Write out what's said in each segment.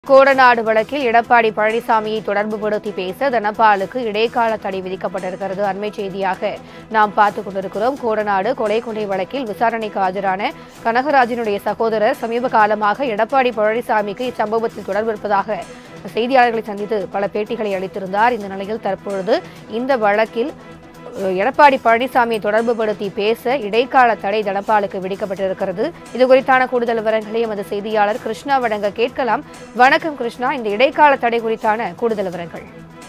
கோடநாடு வழக்கில் எடப்பாடி பழனிசாமியை தொடர்புபடுத்தி பேச தனபாலுக்கு இடைக்கால தடை விதிக்கப்பட்டிருக்கிறது. அண்மை செய்தியாக நாம் பார்த்துக் கொண்டிருக்கிறோம். கோடநாடு கொலை வழக்கில் விசாரணைக்கு ஆஜரான கனகராஜனுடைய சகோதரர் சமீப காலமாக எடப்பாடி பழனிசாமிக்கு இச்சம்பவத்தில் தொடர்பு இருப்பதாக செய்தியாளர்களை சந்தித்து பல பேட்டிகளை அளித்திருந்தார். இந்த நிலையில் தற்பொழுது இந்த வழக்கில் எடப்பாடி பழனிசாமியை தொடர்புபடுத்தி பேச இடைக்கால தடை தனபாலுக்கு விதிக்கப்பட்டிருக்கிறது. இது குறித்தான கூடுதல் விவரங்களை எமது செய்தியாளர் கிருஷ்ணா வழங்க கேட்கலாம். வணக்கம் கிருஷ்ணா, இந்த இடைக்கால தடை குறித்தான கூடுதல் விவரங்கள்.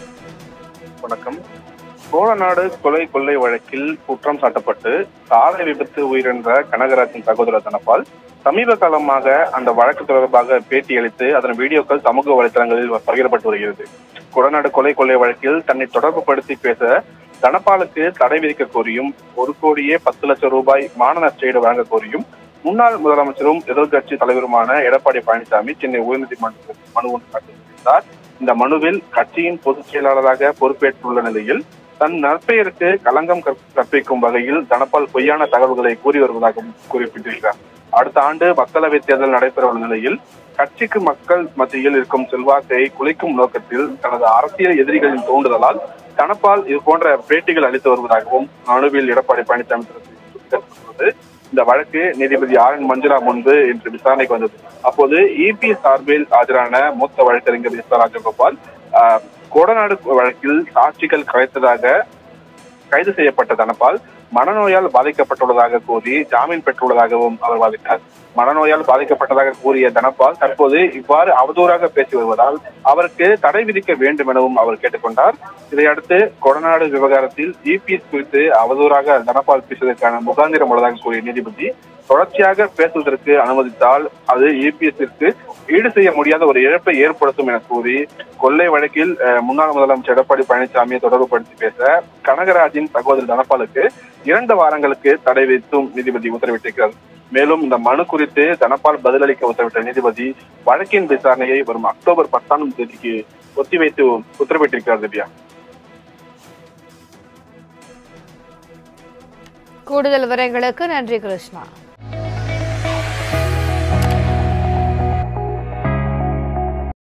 வணக்கம். கோடநாடு கொள்ளை வழக்கில் குற்றம் சாட்டப்பட்டு சாலை விபத்து உயிரிழந்த கனகராஜின் சகோதரர் தனபால் சமீப காலமாக அந்த வழக்கு தொடர்பாக பேட்டி அளித்து அதன் வீடியோக்கள் சமூக வலைதளங்களில் பகிரப்பட்டு வருகிறது. கோடநாடு கொள்ளை வழக்கில் தன்னை தொடர்புபடுத்தி பேச தனபாலுக்கு தடை விதிக்க கோரியும் 1,10,00,000 ரூபாய் மான நஷ்டஈடு வழங்க கோரியும் முன்னாள் முதலமைச்சரும் எதிர்கட்சி தலைவருமான எடப்பாடி பழனிசாமி சென்னை உயர்நீதிமன்றத்தில் மனு ஒன்று தாக்கல். இந்த மனுவில் கட்சியின் பொதுச் செயலாளராக பொறுப்பேற்றுள்ள நிலையில் தன் நற்பெயருக்கு களங்கம் கற்பிக்கும் வகையில் தனபால் பொய்யான தகவல்களை கூறி வருவதாகவும் குறிப்பிட்டிருக்கிறார். அடுத்த ஆண்டு மக்களவைத் தேர்தல் நடைபெறவுள்ள நிலையில் கட்சிக்கு மக்கள் மத்தியில் இருக்கும் செல்வாக்கை குலைக்கும் நோக்கத்தில் தனது அரசியல் எதிரிகளின் தூண்டுதலால் தனபால் இது போன்ற பேட்டிகள் அளித்து வருவதாகவும் மனுவில் எடப்பாடி பழனிசாமி தெரிவித்துள்ளது. இந்த வழக்கு நீதிபதி ஆர்.என். மஞ்சுளா முன்பு இன்று விசாரணைக்கு வந்தது. அப்போது இபி சார்பில் ஆஜரான மூத்த வழக்கறிஞர் எஸ். ராஜகோபால் கோடநாடு வழக்கில் சாட்சிகள் கலைத்ததாக கைது செய்யப்பட்ட தனபால் மனநோயால் பாதிக்கப்பட்டுள்ளதாக கூறி ஜாமீன் பெற்றுள்ளதாகவும் அவர் வாதிட்டார். மனநோயால் பாதிக்கப்பட்டதாக கூறிய தனபால் தற்போது இவ்வாறு அவதூறாக பேசி வருவதால் அவருக்கு தடை விதிக்க வேண்டும் எனவும் அவர் கேட்டுக்கொண்டார். இதையடுத்து கோடநாடு விவகாரத்தில் இபிஎஸ் குறித்து அவதூறாக தனபால் பேசுவதற்கான முகாந்திரம் உள்ளதாக கூறிய நீதிபதி தொடர்ச்சியாக பேசுவதற்கு அனுமதித்தால் அது இபிஎஸ்ற்கு ஈடு செய்ய முடியாத ஒரு இழப்பை ஏற்படுத்தும் என கூறி கொள்ளை வழக்கில் முன்னாள் முதலமைச்சர் எடப்பாடி பழனிசாமியை தொடர்புபடுத்தி பேச கனகராஜின் சகோதரர் தனபாலுக்கு 2 வாரங்களுக்கு தடை விதித்தும் நீதிபதி உத்தரவிட்டிருக்கிறார். மேலும் இந்த மனு குறித்து தனபால் பதிலளிக்க உத்தரவிட்ட நீதிபதி வழக்கின் விசாரணையை வரும் அக்டோபர் 10ஆம் தேதிக்கு ஒத்திவைத்து உத்தரவிட்டிருக்கிறார். திவ்யா, கூடுதல் விவரங்களுக்கு நன்றி கிருஷ்ணா.